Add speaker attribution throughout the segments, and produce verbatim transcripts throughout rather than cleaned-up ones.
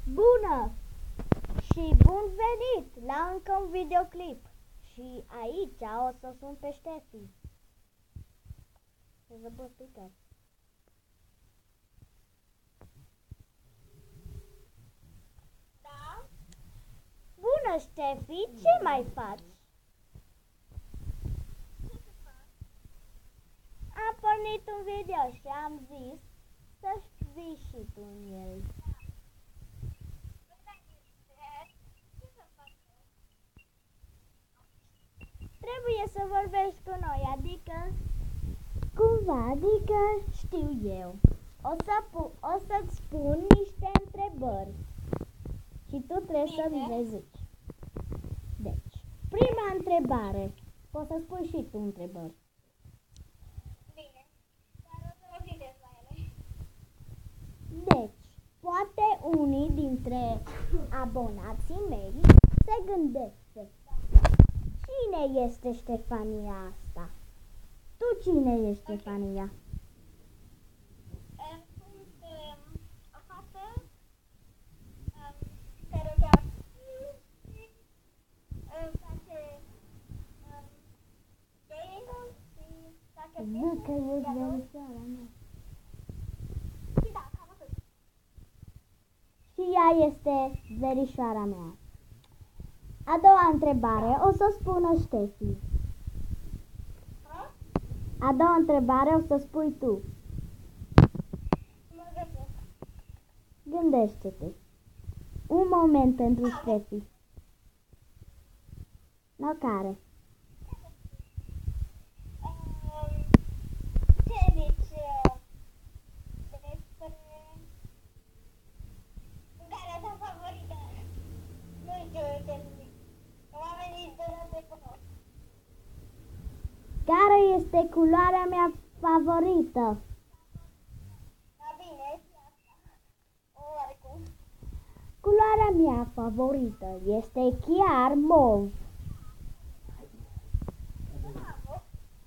Speaker 1: Bună și bun venit la încă un videoclip. Și aici o să sun pe Ștefi. Să zăbă speaker.
Speaker 2: Da?
Speaker 1: Bună, Ștefi, ce mai faci?
Speaker 2: Ce să fac?
Speaker 1: Am pornit un video și am zis să vii și tu în el.
Speaker 2: Ce să fac?
Speaker 1: Trebuie să vorbești cu noi, adică cumva, adică știu eu. O, să pu- o să-ți spun niște întrebări și tu trebuie să-mi le zici. Deci, prima întrebare. Poți să spui și tu întrebări.
Speaker 2: Bine, dar o să mă gândesc la ele.
Speaker 1: Deci, poate unii dintre abonații mei se gândesc: cine este Ștefania asta? Tu cine ești, Ștefania?
Speaker 2: Um, Sunt um, o fată um, care o cheamă și um, face um, game și face
Speaker 1: Zic că ești
Speaker 2: dialog.
Speaker 1: verișoara mea.
Speaker 2: Și da, cam atât.
Speaker 1: Și ea este verișoara mea. A doua întrebare o să spună Ștefi.
Speaker 2: Ha?
Speaker 1: A doua întrebare o să spui tu.
Speaker 2: Mă gândesc.
Speaker 1: Gândește-te. Un moment pentru Ștefi. La care?
Speaker 2: Um, ce zici uh, despre mâncarea ta favorită? Nu știu ce să zic. Oamenii de la te cunosc.
Speaker 1: Care este culoarea mea favorită?
Speaker 2: Da, bine, și asta. Oarecum.
Speaker 1: Culoarea mea favorită este chiar mov.
Speaker 2: Bravo.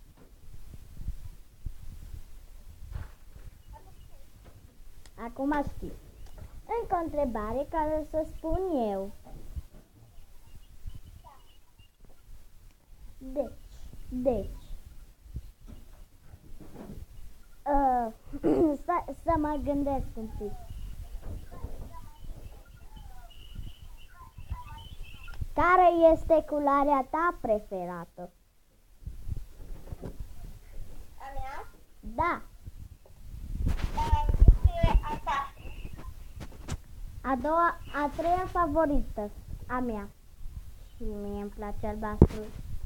Speaker 1: Acum știi. Încă o întrebare care o să spun eu. Deci, deci. Uh, să, să mă gândesc un pic. Care este culoarea ta preferată?
Speaker 2: A mea?
Speaker 1: Da.
Speaker 2: Um, este asta.
Speaker 1: A doua, a treia favorită a mea. Și mie îmi place albastru.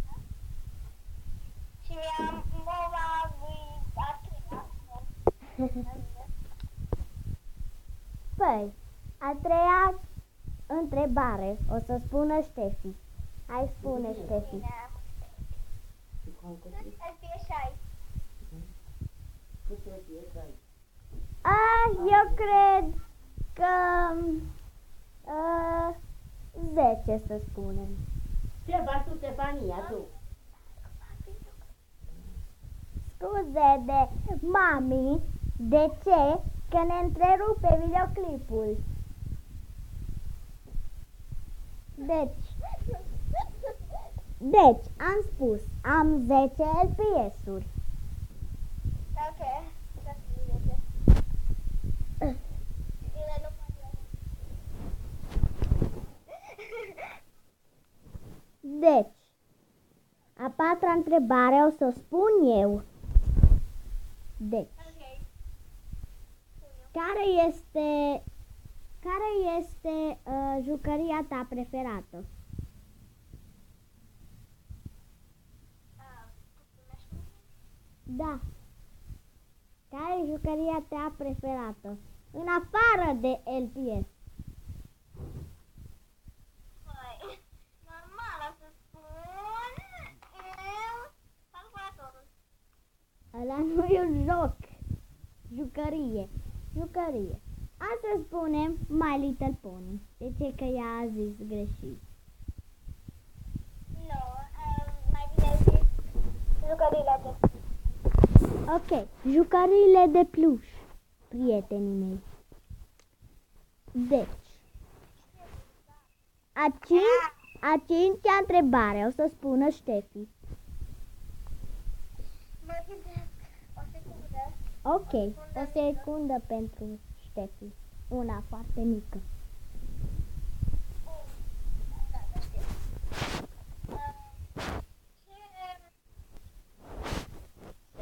Speaker 2: Și mi-am mova lui Atrina.
Speaker 1: Păi, a treia întrebare o să spună Ștefi. Hai, spune, Ștefi.
Speaker 2: Bine. Să fie șai.
Speaker 1: Ah, eu cred că uh, zece, să spunem.
Speaker 3: Ce faci tu, Stefania, tu?
Speaker 1: Scuze de mami, de ce? Că ne întrerupe videoclipul. Deci, deci, am spus, am zece L P S-uri.
Speaker 2: Ok. Să fie zece. Ele nu pot eu.
Speaker 1: Deci, a patra întrebare o să o spun eu. Deci,
Speaker 2: Ok.
Speaker 1: care este, care este uh, jucăria ta preferată?
Speaker 2: Ah, primești cu mine?
Speaker 1: Da. Care e jucăria ta preferată? În afară de L P S.
Speaker 2: Păi, normal o să spun eu calculatorul.
Speaker 1: Ăla nu e un joc. Jucărie. Jucărie. Asta spunem My Little Pony. De ce? Că ea a zis greșit.
Speaker 2: Nu, um, mai bine zis jucăriile de...
Speaker 1: Ok. Jucăriile de pluș. Prietenii mei. Deci, A, cinci, a cincea întrebare o să spună Ștefi.
Speaker 2: Mă gândesc. O secundă.
Speaker 1: Ok, o secundă pentru Ștefi. Una foarte mică.
Speaker 2: Bun. Da, da, știu. Um, ce... Ce...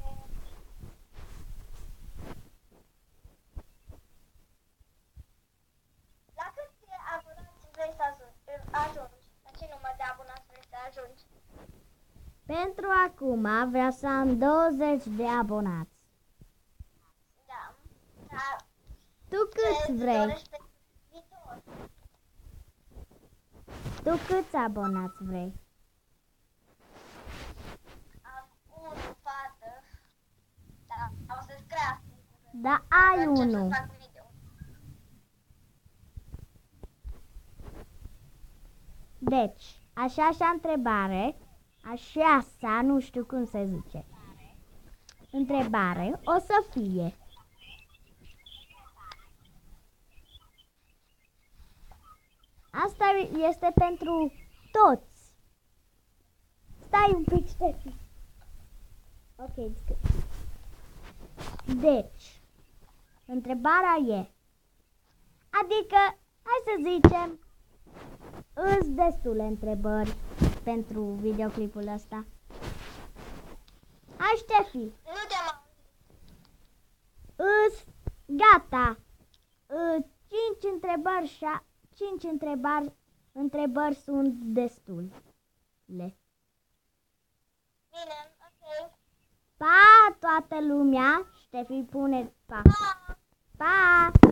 Speaker 2: La câți abonați vrei să ajungi? ajungi? La ce număr de abonați vrei să ajungi?
Speaker 1: Pentru acum vreau să am douăzeci de abonați.
Speaker 2: Da. Da.
Speaker 1: Tu câți
Speaker 2: Ce îți
Speaker 1: vrei?
Speaker 2: dorești pentru viitor?
Speaker 1: Tu câți abonați vrei?
Speaker 2: Am unul, fată. Da, o să-ți crească.
Speaker 1: Da, ai
Speaker 2: Încep să
Speaker 1: unul.
Speaker 2: fac video.
Speaker 1: Deci, așa așa întrebare, așa sa, nu știu cum se zice. Întrebare o să fie. Asta este pentru toți. Stai un pic, Ștefi. Ok, it's good. Deci, întrebarea e, adică, hai să zicem, îs destule întrebări pentru videoclipul ăsta. Hai, Ștefi,
Speaker 2: Nu te-am auzit.
Speaker 1: îs gata. Î, Cinci întrebări și cinci întrebări, întrebări sunt destule.
Speaker 2: Bine, ok.
Speaker 1: Pa, toată lumea. Ștefi pune pa.
Speaker 2: Pa!
Speaker 1: Pa!